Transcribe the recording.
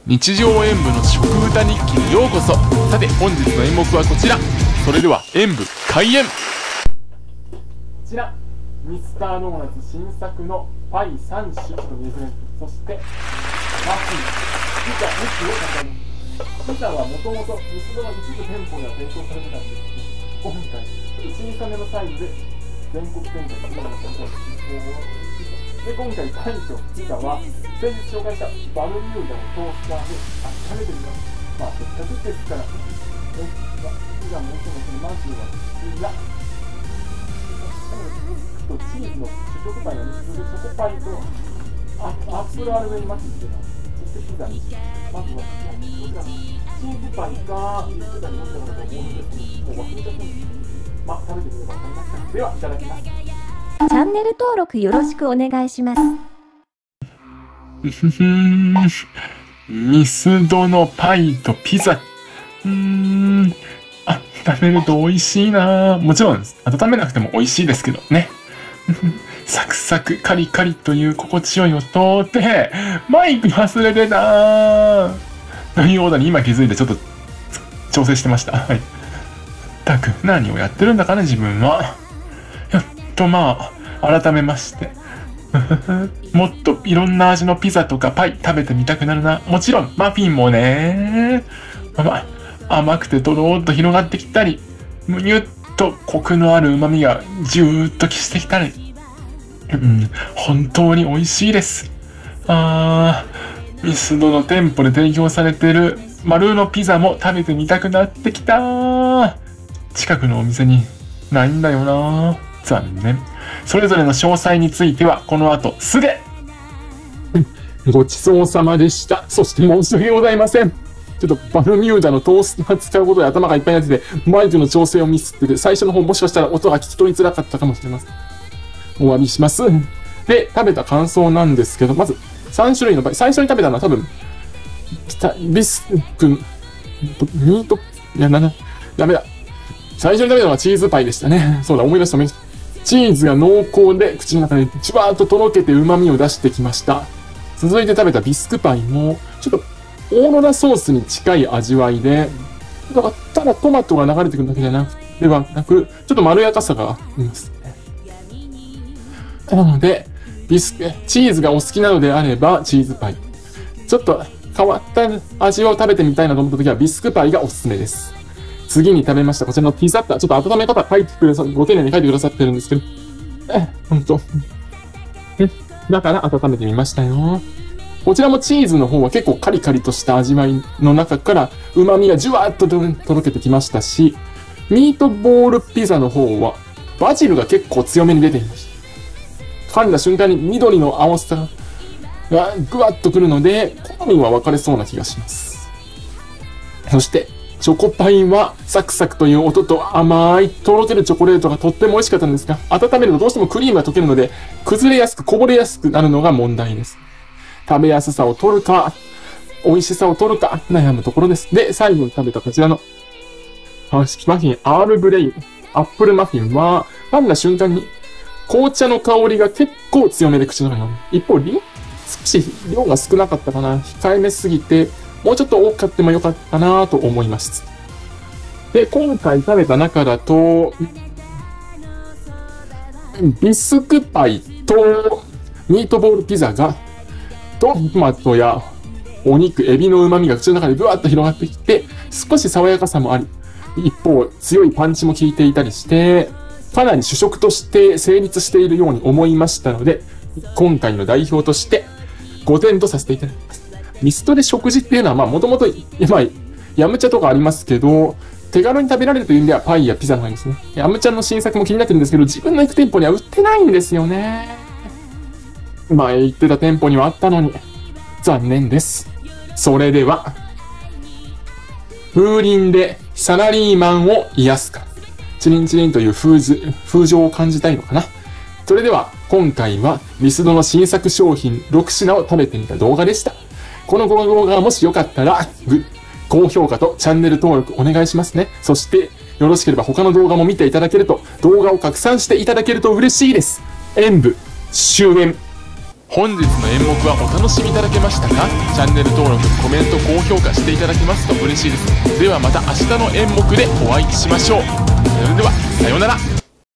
日常演舞の食歌日記にようこそ。さて本日の演目はこちら。それでは演舞開演。こちらミスタードーナツ新作のパイ3種と水レンそしてマフィンピザ2種を飾ります。ピザはもともとミスドの一部店舗には提供されてたんですけど、今回小さめのサイズで全国展開するのが今回で、今回パイとピザは先日紹介したバルミューダのトースターで温めてみます。まあせっかくですからピザももちろんまずはピザとチーズの試食パイが3つでチョコパイとアップルアルベイマキっていうのはそしてピザにまずはこちらチーズパイかビスケットに乗ってもらうと思うんですけど、もう忘れちゃったんですけど、まあ食べてみれば分かりますから。ではいただきます。 チャンネル登録よろしくお願いします。 ミスドのパイとピザ。食べると美味しいな。もちろん温めなくても美味しいですけどね。サクサクカリカリという心地よい音でマイク忘れてたというオーダーに今気づいてちょっと調整してました。はい。たく何をやってるんだかね自分は。まあ改めましてもっといろんな味のピザとかパイ食べてみたくなるな。もちろんマフィンもね、甘くてとろーっと広がってきたり、むにゅっとコクのある旨味がじゅーっとしてきたり、本当に美味しいです。ミスドの店舗で提供されている丸のピザも食べてみたくなってきた。近くのお店にないんだよな。残念。それぞれの詳細についてはこの後すぐ。ごちそうさまでした。そして申し訳ございません。ちょっとバルミューダのトースター使うことで頭がいっぱいになってて、マイクの調整をミスってて、最初の方もしかしたら音が聞き取りづらかったかもしれません。お詫びします。で、食べた感想なんですけど、まず3種類のパイ。最初に食べたのは多分、ビスク、ミート、ダメだ。最初に食べたのはチーズパイでしたね。そうだ、思い出した。チーズが濃厚で口の中でじわーっととろけて旨味を出してきました。続いて食べたビスクパイも、ちょっとオーロラソースに近い味わいで、ただトマトが流れてくるだけではなく、ちょっとまろやかさがありますね。なので、チーズがお好きなのであれば、チーズパイ。ちょっと変わった味を食べてみたいなと思った時は、ビスクパイがおすすめです。次に食べました、こちらのピザッタ。ちょっと温め方書いてくださご丁寧に書いてくださってるんですけど、だから温めてみましたよ。こちらもチーズの方は結構カリカリとした味わいの中から旨味がじゅわーっととろけてきましたし、ミートボールピザの方はバジルが結構強めに出ていました。噛んだ瞬間に緑の青さがぐわっとくるので、好みは分かれそうな気がします。そして、チョコパイはサクサクという音と甘いとろけるチョコレートがとっても美味しかったんですが、温めるとどうしてもクリームが溶けるので、崩れやすくこぼれやすくなるのが問題です。食べやすさを取るか、美味しさを取るか、悩むところです。で、最後に食べたこちらの、マフィン、アールグレイ、アップルマフィンは、噛んだ瞬間に、紅茶の香りが結構強めで口の中にある。一方、少し量が少なかったかな。控えめすぎて、もうちょっと多かってもよかったなぁと思います。で、今回食べた中だと、ビスクパイとミートボールピザが、トマトやお肉、エビの旨味が口の中でブワッと広がってきて、少し爽やかさもあり、一方強いパンチも効いていたりして、かなり主食として成立しているように思いましたので、今回の代表として5点とさせていただきます。ミスドで食事っていうのはもともとヤムチャとかありますけど、手軽に食べられるという意味ではパイやピザの方がいいですね。ヤムチャの新作も気になってるんですけど、自分の行く店舗には売ってないんですよね。前行ってた店舗にはあったのに、残念です。それでは、風鈴でサラリーマンを癒すか。チリンチリンという風情を感じたいのかな。それでは、今回はミスドの新作商品6品を食べてみた動画でした。この動画がもしよかったら、高評価とチャンネル登録お願いしますね。そして、よろしければ他の動画も見ていただけると、動画を拡散していただけると嬉しいです。演舞終演。 本日の演目はお楽しみいただけましたか？チャンネル登録、コメント、高評価していただけますと嬉しいです。ではまた明日の演目でお会いしましょう。それではさようなら。